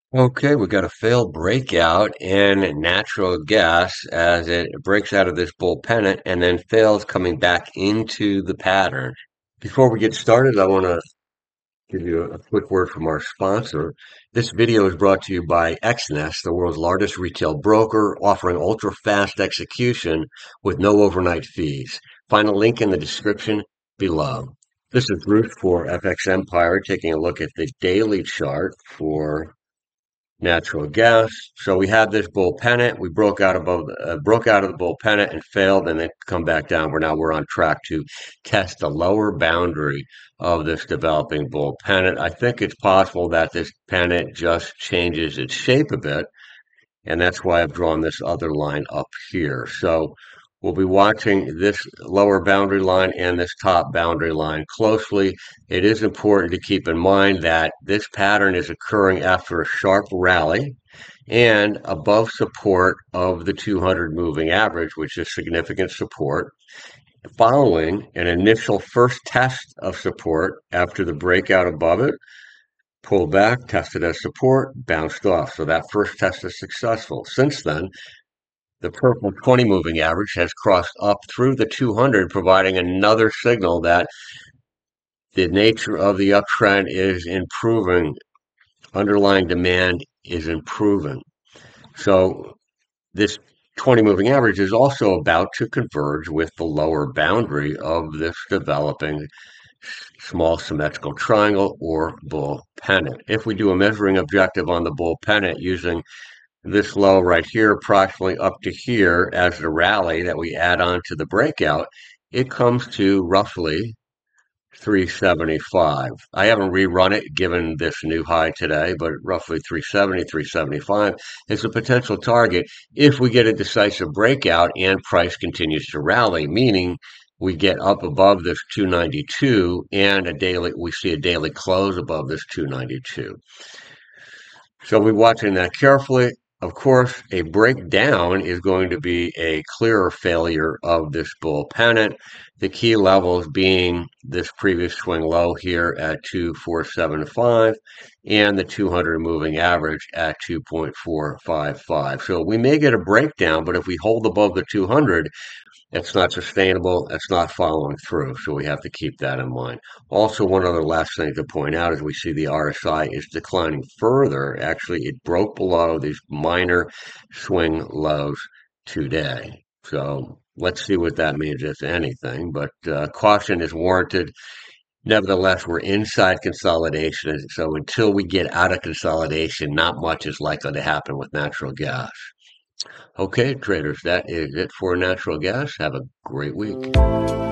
Okay, we got a failed breakout in natural gas as it breaks out of this bull pennant and then fails coming back into the pattern. Before we get started, I want to give you a quick word from our sponsor. This video is brought to you by Exnest, the world's largest retail broker, offering ultra-fast execution with no overnight fees. Find a link in the description below. This is Bruce for FX Empire taking a look at the daily chart for natural gas. So we had this bull pennant. We broke out of the bull pennant and failed, and then come back down. We're on track to test the lower boundary of this developing bull pennant. I think it's possible that this pennant just changes its shape a bit, and that's why I've drawn this other line up here. So we'll be watching this lower boundary line and this top boundary line closely. It is important to keep in mind that this pattern is occurring after a sharp rally and above support of the 200 moving average, which is significant support, following an initial first test of support after the breakout above it, pulled back, tested as support, bounced off. So that first test is successful. Since then, the purple 20 moving average has crossed up through the 200, providing another signal that the nature of the uptrend is improving. Underlying demand is improving. So this 20 moving average is also about to converge with the lower boundary of this developing small symmetrical triangle or bull pennant. If we do a measuring objective on the bull pennant using this low right here, approximately up to here as the rally that we add on to the breakout, it comes to roughly 375. I haven't rerun it given this new high today, but roughly 370, 375 is a potential target if we get a decisive breakout and price continues to rally, meaning we get up above this 292 and we see a daily close above this 292. So we're watching that carefully. Of course, a breakdown is going to be a clearer failure of this bull pennant. The key levels being this previous swing low here at 2475 and the 200 moving average at 2.455. So we may get a breakdown, but if we hold above the 200, it's not sustainable. It's not following through. So we have to keep that in mind. Also, one other last thing to point out is we see the RSI is declining further. Actually, it broke below these minor swing lows today. So let's see what that means, if anything. But caution is warranted. Nevertheless, we're inside consolidation. So until we get out of consolidation, not much is likely to happen with natural gas. Okay, traders, that is it for natural gas. Have a great week.